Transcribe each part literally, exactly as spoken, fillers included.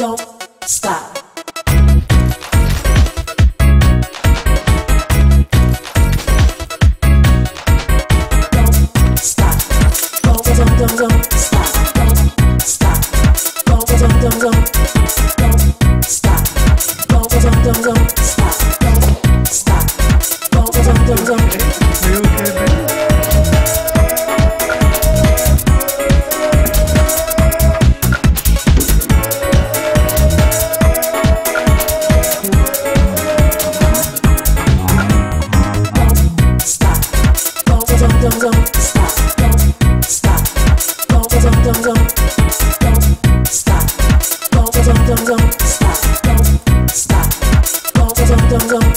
don't stop. Don't, don't, don't stop, don't stop, don't, don't, don't, don't, don't stop, don't, don't, don't, don't stop, don't stop, don't, don't, don't, don't. Are you okay, baby? Don't stop, don't, don't, don't, don't stop, don't stop. Don't, don't, don't, don't stop. Don't, don't, don't, don't stop. Don't stop. Don't, don't, don't, don't.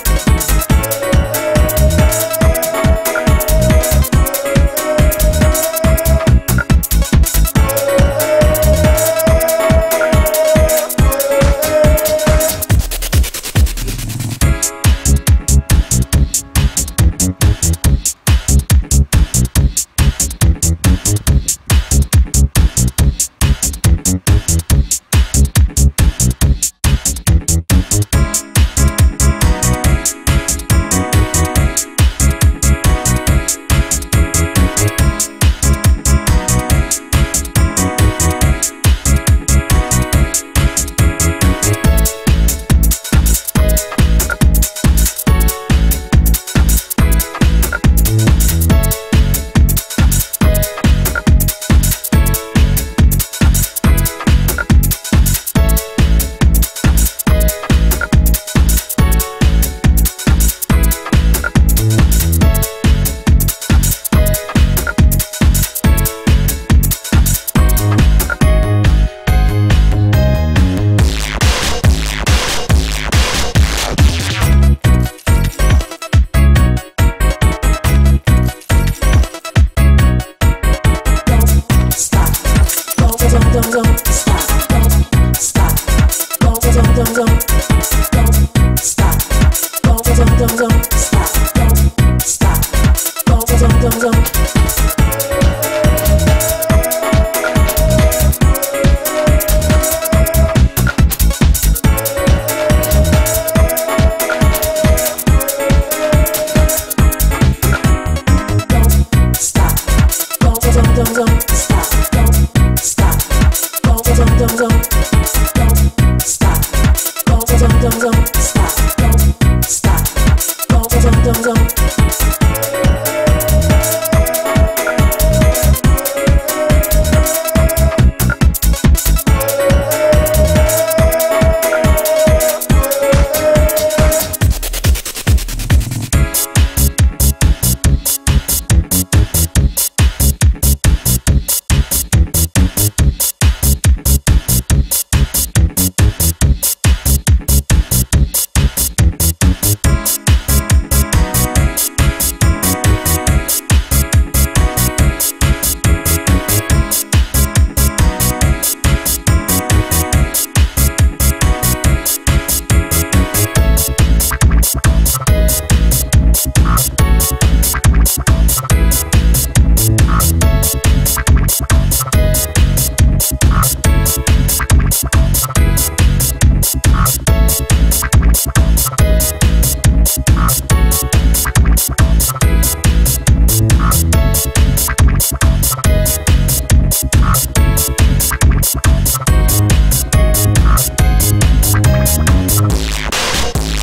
Don't, don't stop, don't stop, don't, don't, don't, don't stop, don't, don't, don't, don't stop, don't stop, don't, don't, don't, don't. Don't stop, don't, don't, don't, don't stop, don't stop. Don't, don't, don't, don't stop. Don't, don't, don't, don't stop. Don't stop. Don't, don't, don't, don't.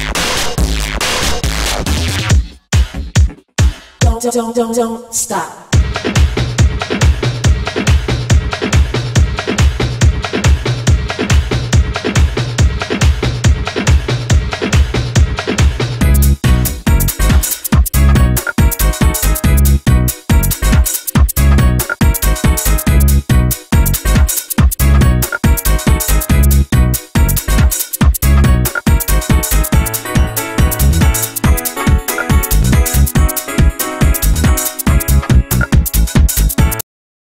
Don't, don't, don't, don't stop.